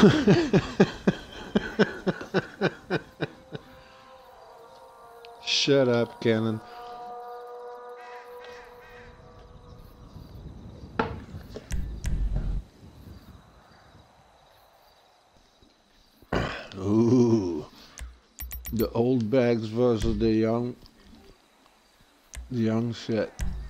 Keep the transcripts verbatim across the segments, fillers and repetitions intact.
Shut up, Cannon. Ooh. The old bags versus the young the young shit.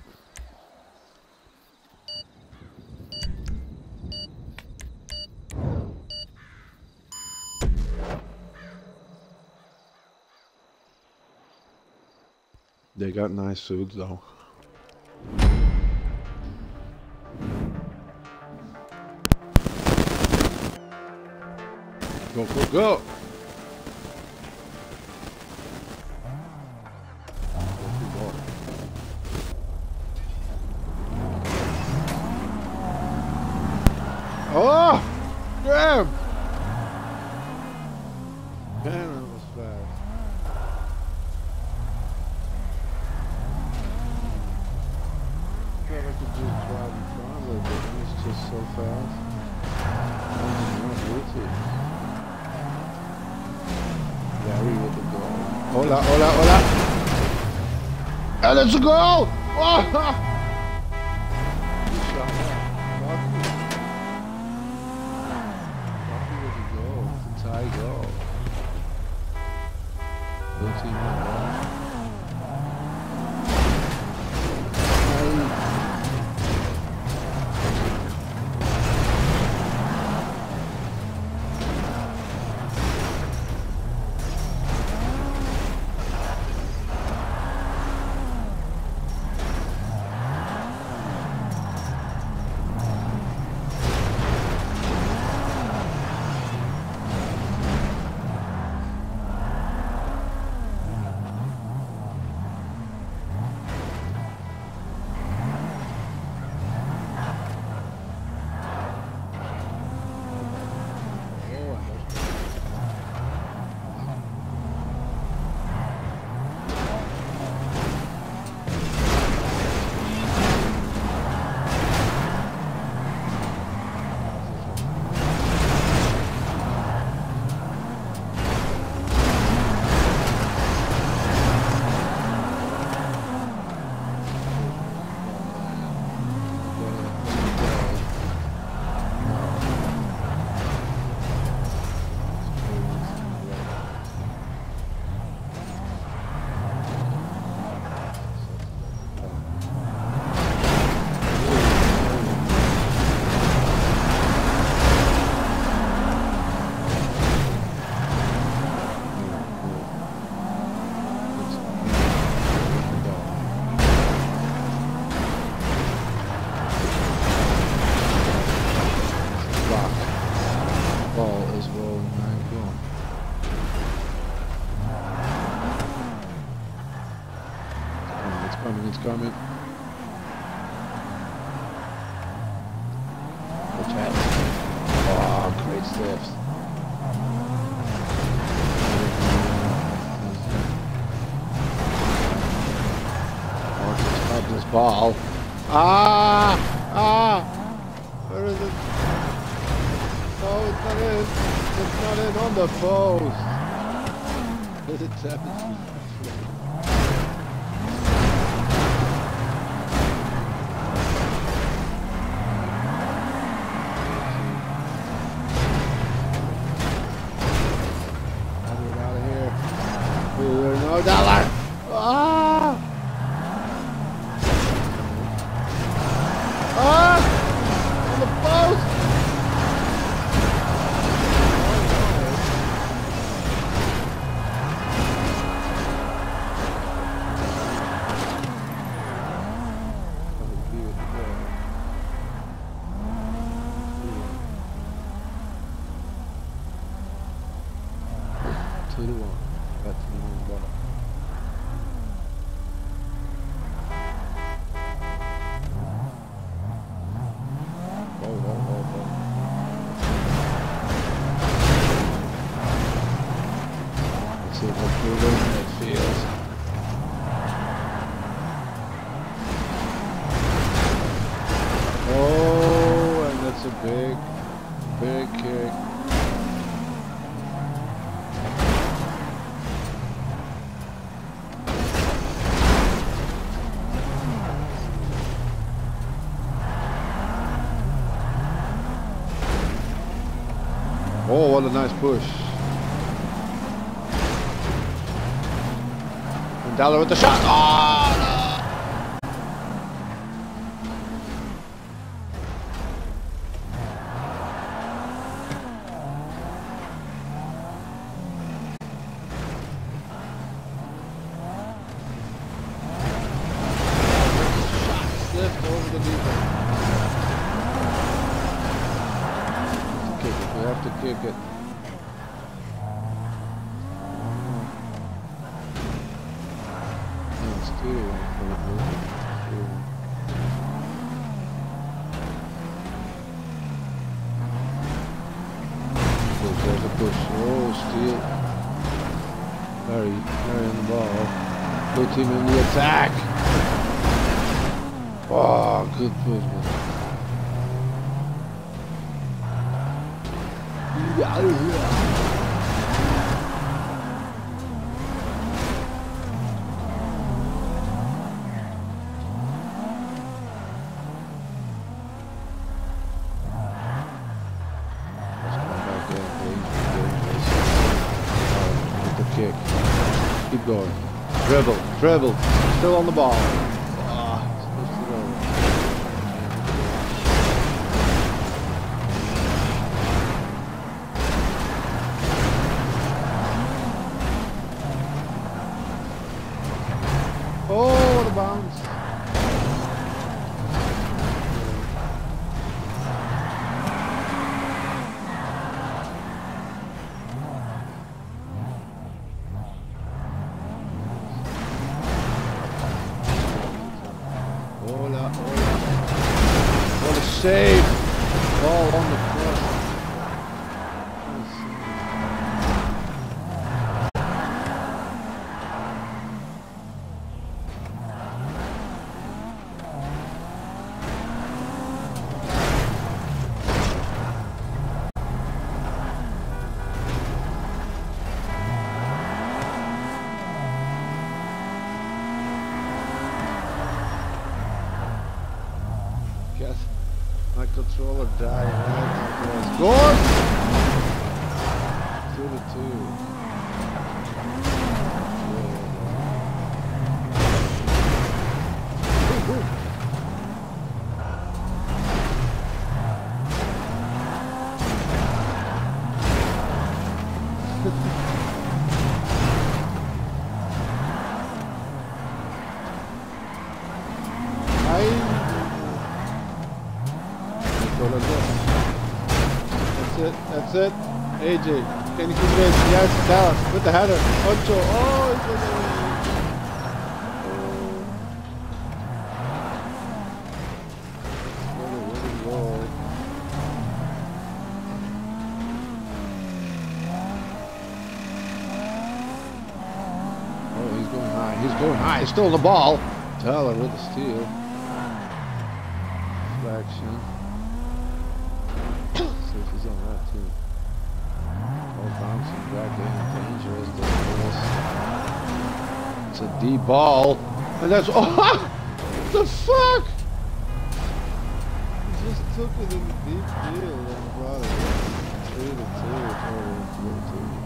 They got nice suits though. Go, go, go! Oh! Damn! Damn, that was fast. I felt like I could just drive in front of it, but it was just so fast. I was not with it. Yeah, we with the goal. Hola, hola, hola! And it's a goal! Oh! Good shot, yeah. Lucky. Lucky with the goal. It's a tie goal. Blue team won that. It's coming. Watch out. Oh, great steps. Oh, just stop this ball. Ah! Ah! Where is it? No, it's not in. It's not in on the post. It's happening. No dollar. Ah! Ah! On the post. Two to one. That's the one ball. See how brutal it feels. Oh, and that's a big, big kick. Oh, what a nice push. And Dalla with the shot. Oh, no. Over the defense. Kick it. We have to kick it. No, it's two. There's a push. Oh, steal. Very, very on the ball. Blue team in the attack. Oh, good push, man. Yeah, yeah. With the kick. Keep going. Dribble, dribble. Still on the ball. Oh, what a bounce. Hola, hola. What a save. Ball on the cross. Guess my controller died right after I scored. Two to two. I That's it, that's it. A J, can you keep it in? Yes, Dallas with the header. Ocho, oh, it's in the Oh, he's going high. He's going high. He's still on the ball. Teller with the steal. Deflection. See if he's on that too. Oh, bouncing back in. Dangerous. Dangerous. It's a deep ball. And that's. Oh! What the fuck? He just took it in the deep field and brought it in. three to two. Oh, three to two.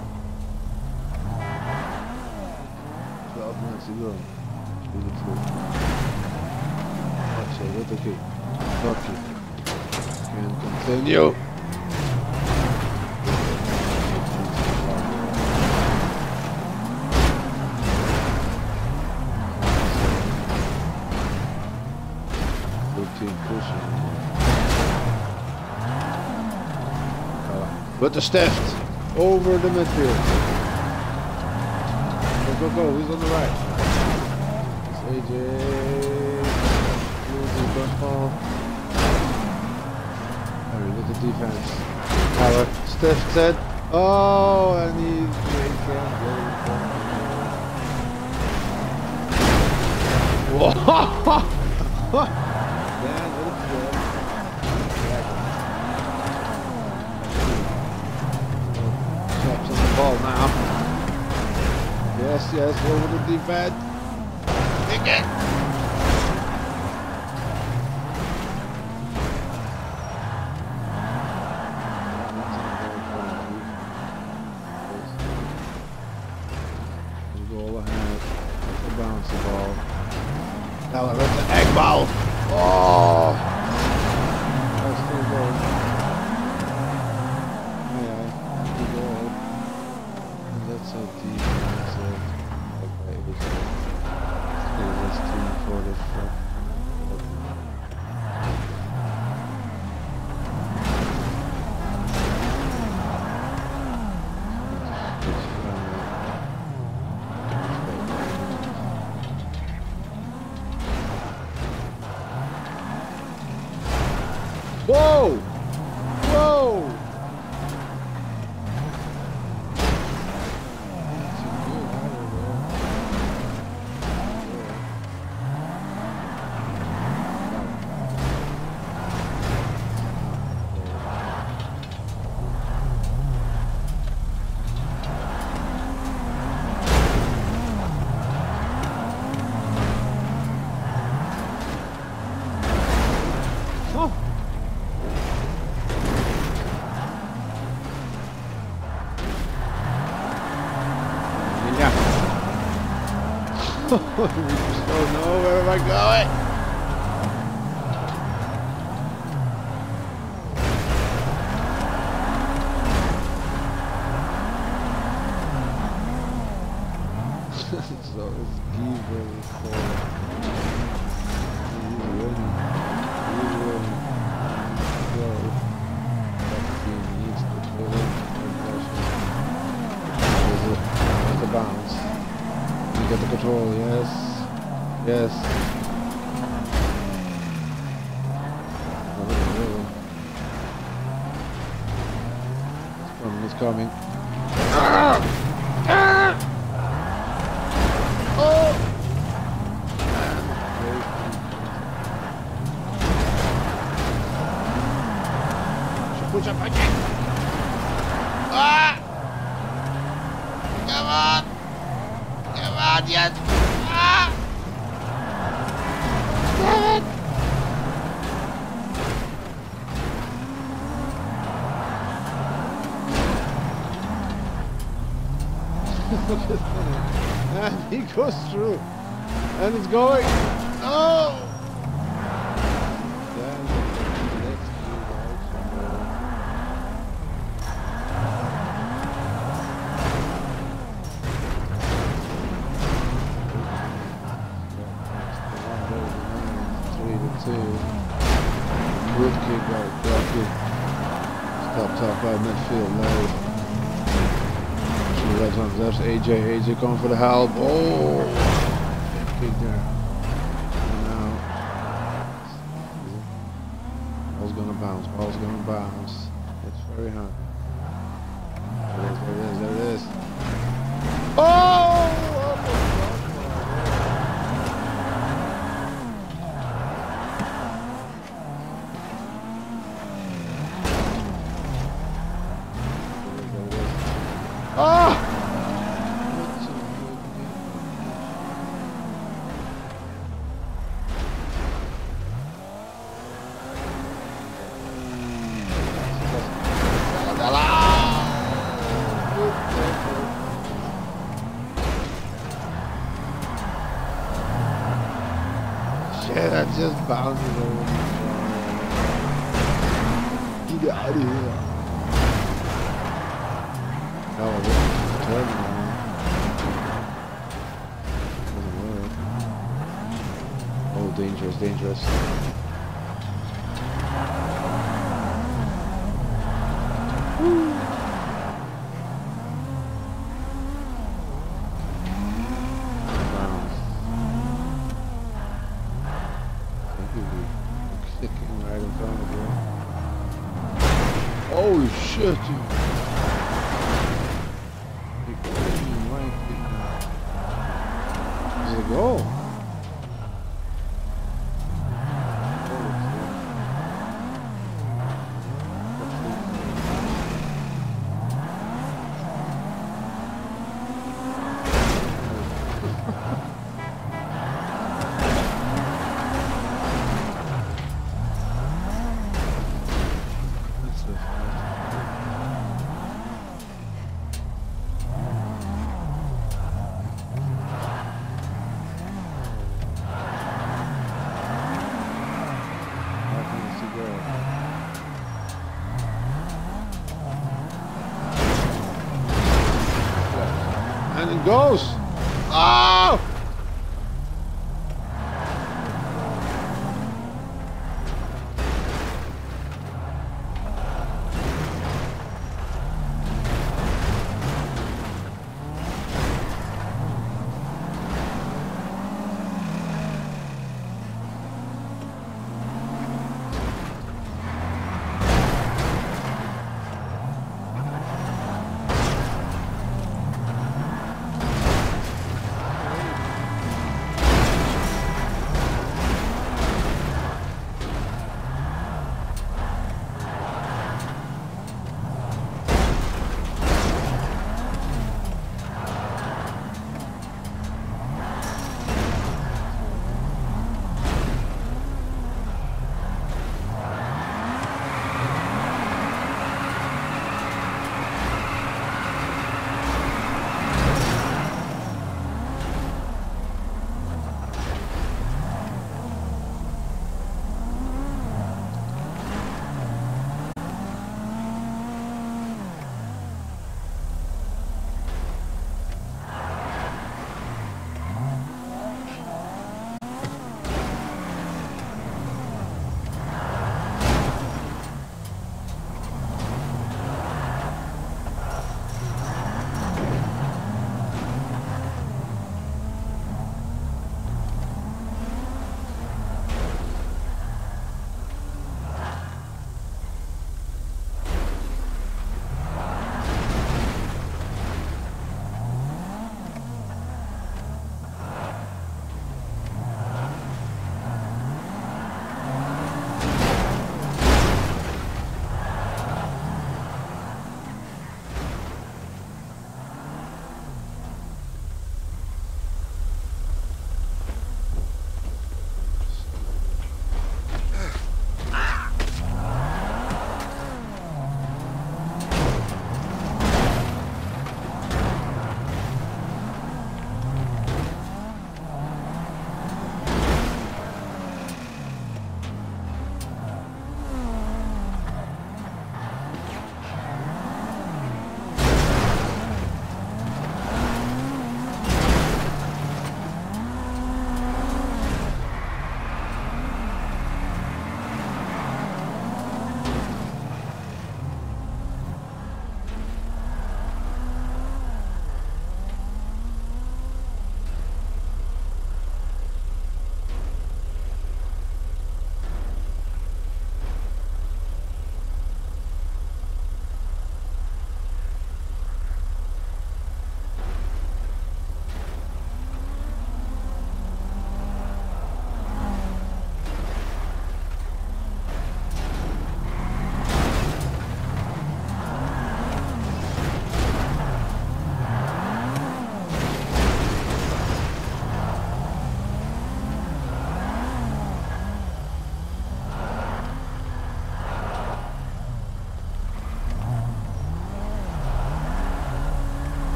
twelve minutes to go. three to two. Actually, with the kick. Fuck it. Can continue. Blue team pushing. With the Steft over the midfield. Go, go, go. He's on the right. It's A J. Losing the ball. Harry with the defense. Power. Steft said. Oh, and he's he can't get it. Whoa! Man, what a flip. Chops on the ball now. Yes, yes, over the defense. Pick it. valve. Oh, that's still going. Yeah, keep going. And that's how deep it's uh, okay, it is. It is too for the front. Whoa! Whoa! Oh! We just don't know where am I going. So it's Giver for he's winning. He's winning. So that team needs to fill in the There's a bounce. Get the control, yes, yes. It's coming, it's coming. Ah! Ah! Oh! Push up again. Ah! Come on! Come on, yes! Ah! Damn it! Look at that. And he goes through. And it's going. Oh! Then let's do two. Good kick out, good kick. Stop top by midfield, low. Two legs on left, A J, A J going for the help. Oh! Kick there. And now. Ball's gonna bounce, ball's gonna bounce. It's very hard. There it is, there it is, there it is. Oh! Ah! Shit, I just bounced it over. Get out of here. No, it wasn't turning on. Doesn't work. Oh, dangerous, dangerous. Woo. Kicking right in front of you. Holy shit, dude. Does it go? it goes. Ah!